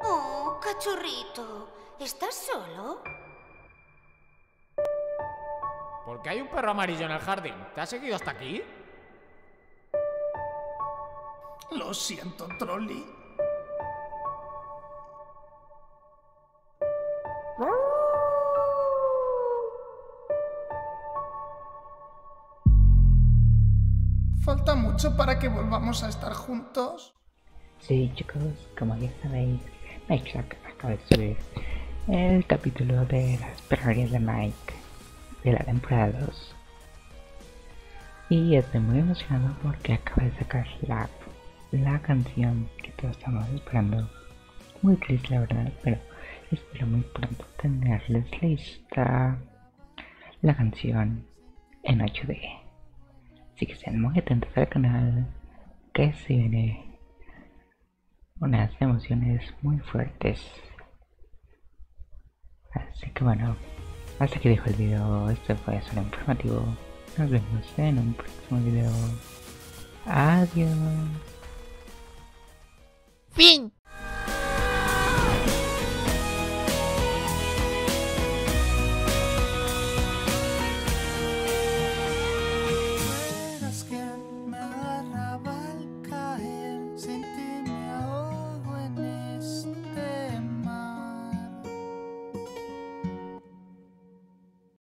Oh, cachorrito, ¿estás solo? ¿Por qué hay un perro amarillo en el jardín? ¿Te has seguido hasta aquí? Lo siento, Trolli. ¿Falta mucho para que volvamos a estar juntos? Sí, chicos, como ya sabéis, Mike acaba de subir el capítulo de las perrerías de Mike de la temporada 2. Y estoy muy emocionado porque acaba de sacar la canción que todos estamos esperando. Muy triste la verdad, pero espero muy pronto tenerles lista la canción en HD. Así que sean muy atentos al canal, que se viene unas emociones muy fuertes. Así que bueno, hasta aquí dejo el video. Este fue solo informativo. Nos vemos en un próximo video. Adiós. Fin.